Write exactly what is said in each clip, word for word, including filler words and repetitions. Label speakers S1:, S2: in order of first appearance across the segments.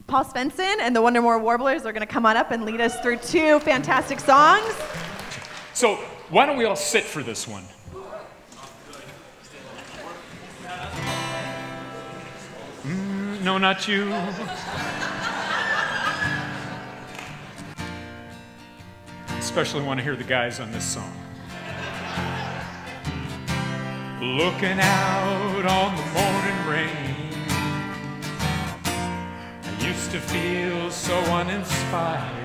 S1: Paul Svenson and the Wondermore Warblers are going to come on up and lead us through two fantastic songs.
S2: So why don't we all sit for this one? Mm, no, not you. Especially want to hear the guys on this song. Looking out on the morning rain, I used to feel so uninspired.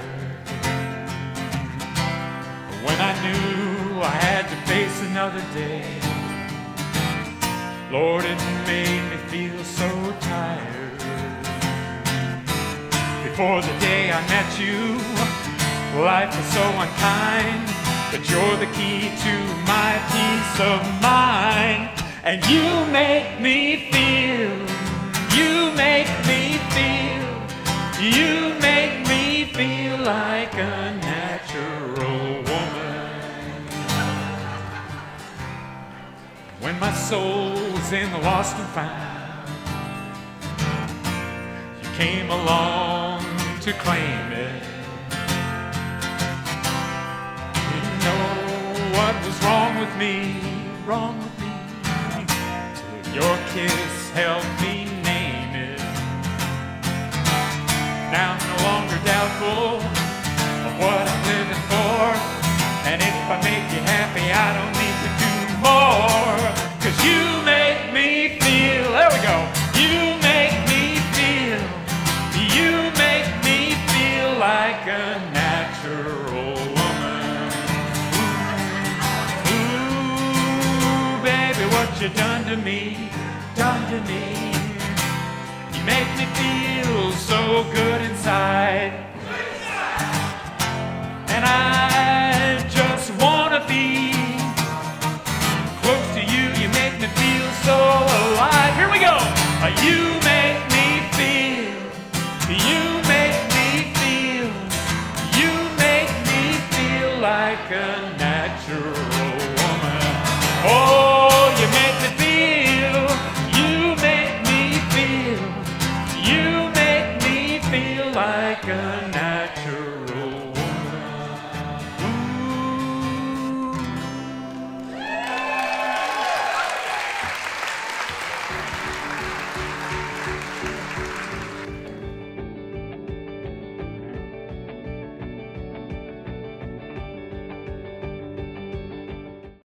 S2: When I knew I had to face another day, Lord, it made me feel so tired. Before the day I met you, life was so unkind, but you're the key to my peace of mind. And you make me feel, you make me feel, you make me feel like a natural woman. When my soul's in the lost and found, you came along to claim it. What was wrong with me, wrong with me, till your kiss helped me name it. Now I'm no longer doubtful of what I'm living for, and if I make you happy, I don't need to do more. Cause you make me feel, there we go, you make me feel, you make me feel like a natural woman. What you done to me, done to me. You make me feel